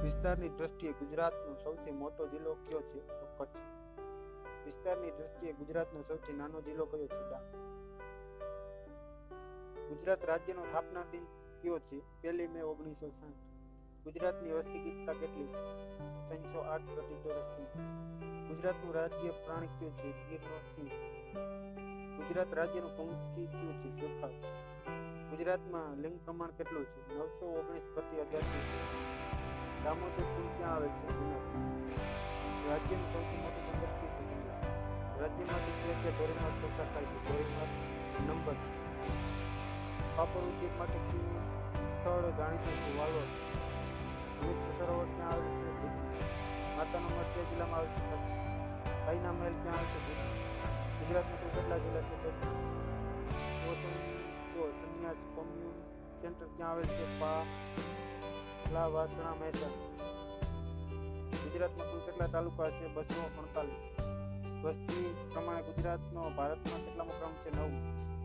વિસ્તારની દ્રષ્ટિએ ગુજરાતનો સૌથી મોટો જિલ્લો કયો છે? તો કચ્છ. વિસ્તારની દ્રષ્ટિએ ગુજરાતનો સૌથી નાનો જિલ્લો કયો છે? ડાંગ. ગુજરાત રાજ્યનો સ્થાપના દિન કયો છે? 1 મે 1960. ગુજરાતની વસ્તી ગીતતા કેટલી છે? 308 પ્રતિ ચોરસ કિલોમીટર. ગુજરાતનું રાજ્ય પ્રાણી કયું છે? ગીરનો સિંહ. ગુજરાત રાજ્યનું પંખી કયું છે? સુરખાબ. ગુજરાતમાં લિંગ પ્રમાણ કેટલું છે? 919 પ્રતિ 1000. દામોદર કુંડ ક્યાં આવે છે? જૂનાગઢ. રાજ્યનું સૌથી મોટું બંદર કયું છે? કંડલા. રાજ્યમાંથી કયા ધોરીમાર્ગ પસાર થાય છે? ધોરીમાર્ગ નંબર. પાપડ ઉદ્યોગ માટે કયું સ્થળ જાણીતું છે? વાલોડ. અમૃતસર સરોવર ક્યાં આવેલ છે? ભુજ. માતાનો મઢ કયા જિલ્લામાં આવેલ છે? કચ્છ. આઈના મહેલ ક્યાં આવે છે? ભુજ. ગુજરાતમાં કુલ કેટલા જિલ્લા છે? 33. સંન્યાસ કોમ્યુન સેન્ટર ક્યાં આવેલ છે? પાલા, વાસણા, મહેસાણા. ગુજરાતમાં કુલ કેટલા તાલુકા છે? 248. વસ્તી પ્રમાણે ગુજરાતનો ભારતમાં કેટલામો ક્રમ છે? 9મો.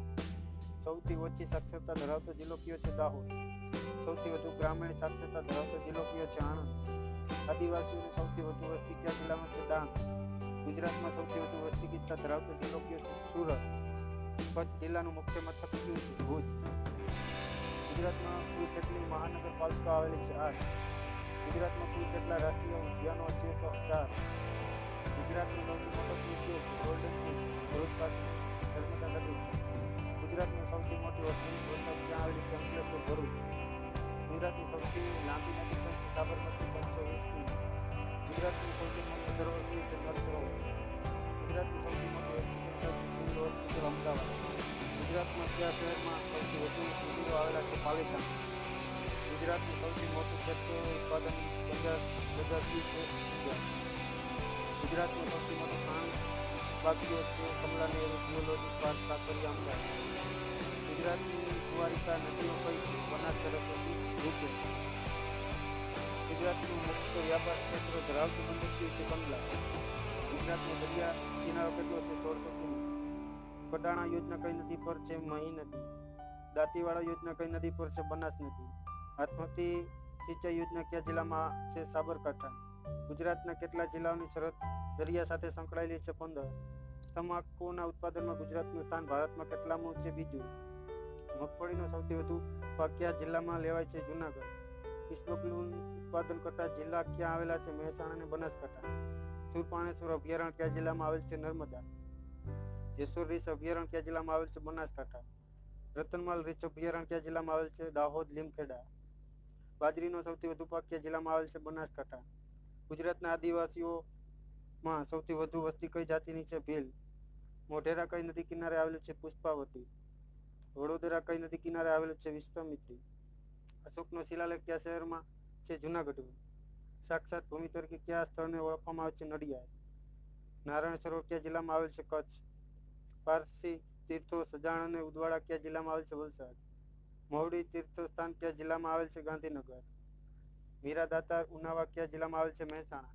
સૌથી ઓછી સાક્ષરતા ધરાવતો જિલ્લો કયો છે? દાહોદ. સૌથી વધુ ગ્રામીણ સાક્ષરતા ધરાવતો જિલ્લો કયો છે? આણંદ. આદિવાસીઓની સૌથી વધુ વસ્તી કયા જિલ્લામાં છે? ડાંગ. ગુજરાતમાં સૌથી વધુ વસ્તી ગીતતા ધરાવતો જિલ્લો કયો છે? સુરત. કચ્છ જિલ્લાનું મુખ્ય મથક કયું છે? ભુજ. ગુજરાતમાં કુલ કેટલી મહાનગરપાલિકા આવેલી છે? 8. ગુજરાતમાં કુલ કેટલા રાષ્ટ્રીય ઉદ્યાનો છે? તો 4. ગુજરાતનો સૌથી મોટો પુલ કયો છે? ગોલ્ડન પુલ, ભરૂચ પાસે નર્મદા નદી. ગુજરાતની સૌથી મોટી ઔદ્યોગિક વસાહત ક્યાં આવેલી છે? અંકલેશ્વર, ભરૂચ. ગુજરાતની સૌથી લાંબી નદી કઈ છે? સાબરમતી, 520 કિમી. ગુજરાતનું સૌથી મોટું સરોવર કયું છે? નળ સરોવર. ગુજરાતનું સૌથી મોટું હોસ્પિટલ કયું છે? Civil hospital, Ahmedabad. ગુજરાતમાં કયા શહેરમાં સૌથી વધુ મંદિરો આવેલા છે? પાલિતાણા. ગુજરાતનું સૌથી મોટું પેટ્રોલ ઉત્પાદન બજાર કયું છે? ગુજરાત. ગુજરાતનું સૌથી મોટું પ્રાણી બાગીઓ છે? Kamala Nehru zoology park, Kankaria, Ahmedabad. ગુજરાતની કુંવારિકા નદીઓ કઈ છે? બનાસ, સરસ્વતી, રૂપે. ગુજરાતનું મુખ્ય વ્યાપાર ક્ષેત્ર ધરાવતું બંદર કયું છે? કંડલા. ગુજરાતનો દરિયા કિનારો કેટલો છે? 1600 કિમી. કડાણા યોજના કઈ નદી પર છે? મહી નદી. દાંતીવાડા યોજના કઈ નદી પર છે? બનાસ નદી. હાથમતી સિંચાઈ યોજના કયા જિલ્લામાં છે? સાબરકાંઠા. ગુજરાતના કેટલા જિલ્લાઓની સરહદ દરિયા સાથે સંકળાયેલી છે? 15. તમાકુના ઉત્પાદનમાં ગુજરાતનું સ્થાન ભારતમાં કેટલામું છે? 2જું. મગફળીનો સૌથી વધુ પાક કયા જિલ્લામાં લેવાય છે? જૂનાગઢ. ઇસ્બગુલનું ઉત્પાદન કરતા જિલ્લા ક્યાં આવેલા છે? મહેસાણા અને બનાસકાંઠા. સુરપાણેશ્વર અભયારણ્ય કયા જિલ્લામાં આવેલ છે? નર્મદા. જેસોર રીંછ અભયારણ્ય કયા જિલ્લામાં આવેલ છે? બનાસકાંઠા. રતનમાલ રીંછ અભયારણ્ય કયા જિલ્લામાં આવેલ છે? દાહોદ, લીમખેડા. બાજરીનો સૌથી વધુ પાક કયા જિલ્લામાં આવેલ છે? બનાસકાંઠા. ગુજરાતના આદિવાસીઓમાં સૌથી વધુ વસ્તી કઈ જાતિની છે? ભીલ. મોઢેરા કઈ નદી કિનારે આવેલું છે? પુષ્પાવતી. વડોદરા કઈ નદી કિનારે આવેલું છે? વિશ્વામિત્રી. અશોકનો શિલાલેખ કયા શહેરમાં છે? જૂનાગઢમાં. સાક્ષાત ભૂમિ તરીકે કયા સ્થળને ઓળખવામાં આવે છે? નડિયાદ. નારાયણ સરોવર કયા જિલ્લામાં આવેલ છે? કચ્છ. પારસી તીર્થો સજાણ અને ઉદવાડા કયા જિલ્લામાં આવેલ છે? વલસાડ. મહુડી તીર્થસ્થાન કયા જિલ્લામાં આવેલ છે? ગાંધીનગર. મીરા દાતાર ઉનાવા કયા જિલ્લામાં આવેલ છે? મહેસાણા.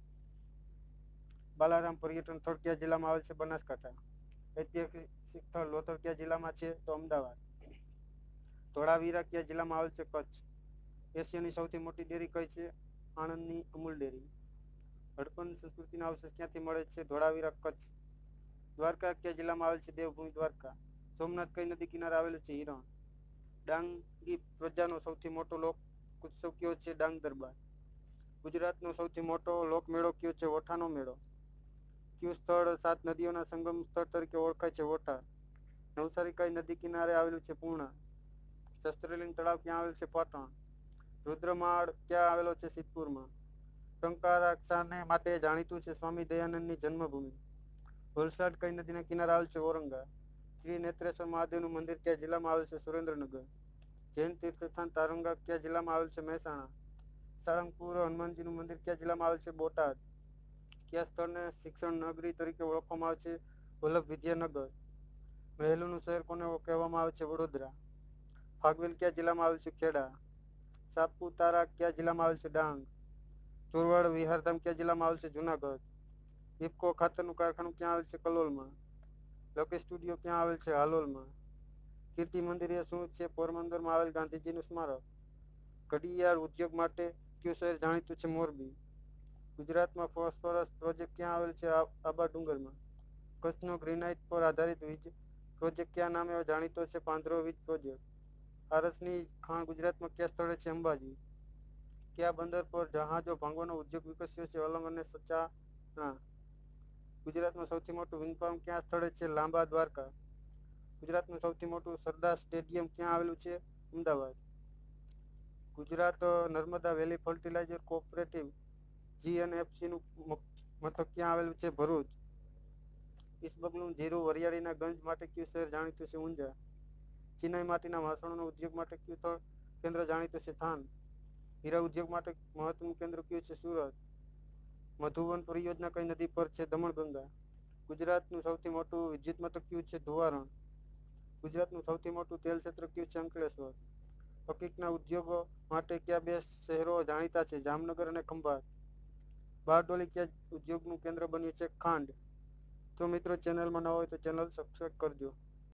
બાલારામ પર્યટન સ્થળ કયા જિલ્લામાં આવેલ છે? બનાસકાંઠા. ઐતિહાસિક સ્થળ લોથલ કયા જિલ્લામાં છે? તો અમદાવાદ. ધોળાવીરા કયા જિલ્લામાં આવેલ છે? કચ્છ. એશિયાની સૌથી મોટી ડેરી કઈ છે? આણંદની અમૂલ ડેરી. હડપ્પન સંસ્કૃતિના અવશેષ ક્યાંથી મળે છે? ધોળાવીરા, કચ્છ. દ્વારકા કયા જિલ્લામાં આવેલ છે? દેવભૂમિ દ્વારકા. સોમનાથ કઈ નદી કિનારે આવેલું છે? હિરણ. ડાંગી પ્રજાનો સૌથી મોટો લોક ઉત્સવ કયો છે? ડાંગ દરબાર. ગુજરાતનો સૌથી મોટો લોકમેળો કયો છે? વોઠાનો મેળો. કયું સ્થળ 7 નદીઓના સંગમ સ્થળ તરીકે ઓળખાય છે? વોઠા. નવસારી કઈ નદી કિનારે આવેલું છે? પૂર્ણા. શસ્ત્રલિંગ તળાવ ક્યાં આવેલ છે? પાટણ. રુદ્રમાળ ક્યાં આવેલો છે? સિદ્ધપુરમાં. ટંકારાક્ષાને માટે જાણીતું છે? સ્વામી દયાનંદની જન્મભૂમિ. વલસાડ કઈ નદીના કિનારે આવેલ છે? ઔરંગા. ત્રિનેત્રેશ્વર મહાદેવનું મંદિર કયા જિલ્લામાં આવેલ છે? સુરેન્દ્રનગર. જૈન તીર્થસ્થાન તારંગા કયા જિલ્લામાં આવેલ છે? મહેસાણા. સાળંગપુર હનુમાનજીનું મંદિર કયા જિલ્લામાં આવેલ છે? બોટાદ. કયા સ્થળને શિક્ષણ નગરી તરીકે ઓળખવામાં આવે છે? વલ્લભ વિદ્યાનગર. મહેલુનું શહેર કોને કહેવામાં આવે છે? વડોદરા. ફાગવેલ કયા જિલ્લામાં આવેલ છે? ખેડા. સાપુતારા કયા જિલ્લામાં આવેલ છે? ડાંગ. ચોરવાડ વિહારધામ કયા જિલ્લામાં આવેલ છે? જૂનાગઢ. ઇફકો ખાતરનું કારખાનું ક્યાં આવેલ છે? કલોલમાં. લકી સ્ટુડિયો ક્યાં આવેલ છે? હાલોલમાં. કીર્તિ મંદિર એ શું છે? પોરબંદરમાં આવેલ ગાંધીજીનું સ્મારક. ઘડિયાળ ઉદ્યોગ માટે કયું શહેર જાણીતું છે? મોરબી. ગુજરાતમાં ફોસ્ફરસ પ્રોજેક્ટ ક્યાં આવેલ છે? આબા ડુંગરમાં. કચ્છનો ગ્રેનાઇટ પર આધારિત વીજ પ્રોજેક્ટ કયા નામે જાણીતો છે? પાંદરો વીજ પ્રોજેક્ટ. આરસની ખાણ ગુજરાતમાં કયા સ્થળે છે? અંબાજી. કયા બંદર પર જહાજો ભાંગવાનો ઉદ્યોગ વિકસ્યો છે? અલંગ અને સચાણા. ગુજરાતનું સૌથી મોટું વિન્ડ ફાર્મ ક્યાં સ્થળે છે? લાંબા દ્વારકા. ગુજરાતનું સૌથી મોટું સરદાર સ્ટેડિયમ ક્યાં આવેલું છે? Ahmedabad. Gujarat Narmada valley fertilizer cooperative GNFC નું મથક ક્યાં આવેલું છે? ભરૂચ. ઈસબગલું જીરું વરિયાળીના ગંજ માટે કયું શહેર જાણીતું છે? ઊંઝા. ચિનાઈ માટીના વાસણોના ઉદ્યોગ માટે કયું કેન્દ્ર જાણીતું છે? થાન. હીરા ઉદ્યોગ માટે મહત્વનું કેન્દ્ર કયું છે? સુરત. મધુવન પરિયોજના કઈ નદી પર છે? દમણગંગા. ગુજરાતનું સૌથી મોટું વિદ્યુત મથક કયું છે? ધોવારણ. ગુજરાતનું સૌથી મોટું તેલ ક્ષેત્ર કયું છે? અંકલેશ્વર. પકીકના ઉદ્યોગો માટે કયા બે શહેરો જાણીતા છે? જામનગર અને ખંભાત. બારડોલી કયા ઉદ્યોગનું કેન્દ્ર બન્યું છે? ખાંડ. તો મિત્રો ચેનલમાં ન હોય તો ચેનલ સબસ્ક્રાઈબ કરજો.